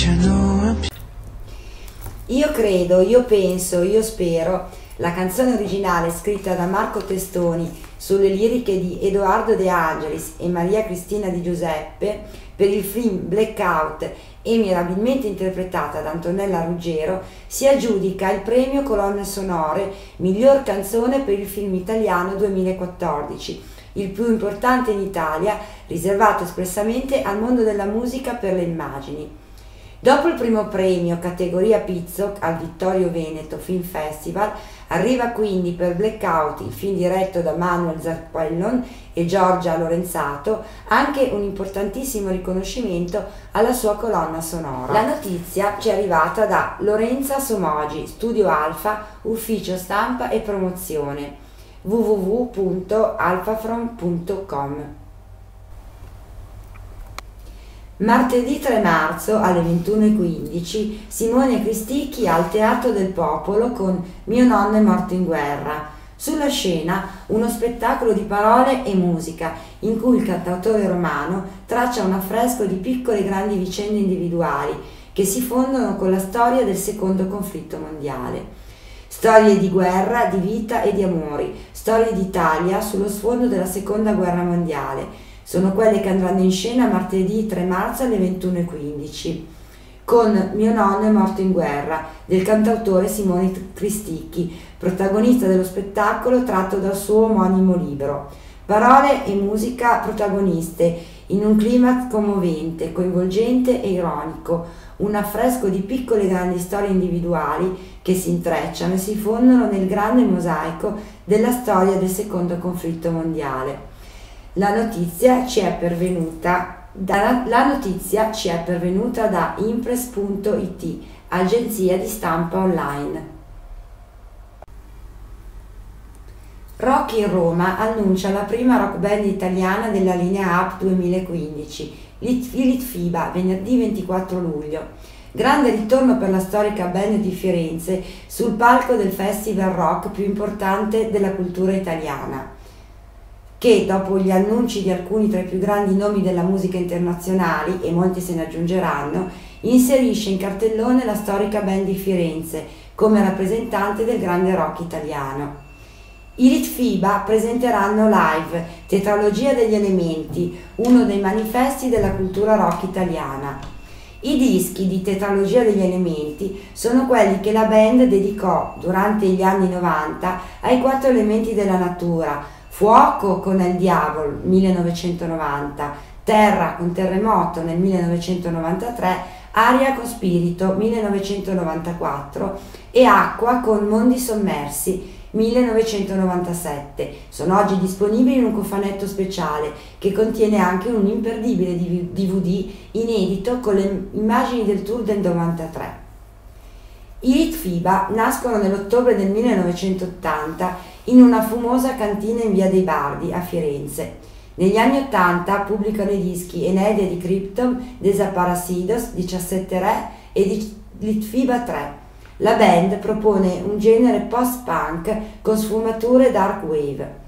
Io credo, io penso, io spero, la canzone originale scritta da Marco Testoni sulle liriche di Edoardo De Angelis e Maria Cristina Di Giuseppe per il film Blackout e mirabilmente interpretata da Antonella Ruggero, si aggiudica il premio Colonne Sonore Miglior Canzone per il film italiano 2014, il più importante in Italia, riservato espressamente al mondo della musica per le immagini. Dopo il primo premio categoria Pizzo al Vittorio Veneto Film Festival, arriva quindi per Blackout, il film diretto da Manuel Zarpellon e Giorgia Lorenzato, anche un importantissimo riconoscimento alla sua colonna sonora. La notizia ci è arrivata da Lorenza Somogi, Studio Alfa, Ufficio Stampa e Promozione, www.alfafrom.com. Martedì 3 marzo alle 21:15 Simone Cristicchi al Teatro del Popolo con Mio nonno è morto in guerra. Sulla scena uno spettacolo di parole e musica in cui il cantautore romano traccia un affresco di piccole e grandi vicende individuali che si fondono con la storia del secondo conflitto mondiale. Storie di guerra, di vita e di amori, storie d'Italia sullo sfondo della seconda guerra mondiale. Sono quelle che andranno in scena martedì 3 marzo alle 21:15 con Mio nonno è morto in guerra del cantautore Simone Cristicchi, protagonista dello spettacolo tratto dal suo omonimo libro. Parole e musica protagoniste in un clima commovente, coinvolgente e ironico, un affresco di piccole e grandi storie individuali che si intrecciano e si fondono nel grande mosaico della storia del secondo conflitto mondiale. La notizia ci è pervenuta da Impress.it, agenzia di stampa online. Rock in Roma annuncia la prima rock band italiana della linea Up 2015, i Litfiba, venerdì 24 luglio. Grande ritorno per la storica band di Firenze sul palco del festival rock più importante della cultura italiana, che dopo gli annunci di alcuni tra i più grandi nomi della musica internazionali, e molti se ne aggiungeranno, inserisce in cartellone la storica band di Firenze come rappresentante del grande rock italiano. I Litfiba presenteranno live Tetralogia degli Elementi, uno dei manifesti della cultura rock italiana. I dischi di Tetralogia degli Elementi sono quelli che la band dedicò durante gli anni 90 ai 4 elementi della natura: fuoco con El Diavol 1990, terra con Terremoto nel 1993, aria con Spirito 1994 e acqua con Mondi Sommersi 1997. Sono oggi disponibili in un cofanetto speciale che contiene anche un imperdibile DVD inedito con le immagini del tour del 93. I Litfiba nascono nell'ottobre del 1980 in una fumosa cantina in via dei Bardi a Firenze. Negli anni 80 pubblicano i dischi Enedia di Krypton, Desaparecidos, 17 Re e di Litfiba 3. La band propone un genere post-punk con sfumature dark wave.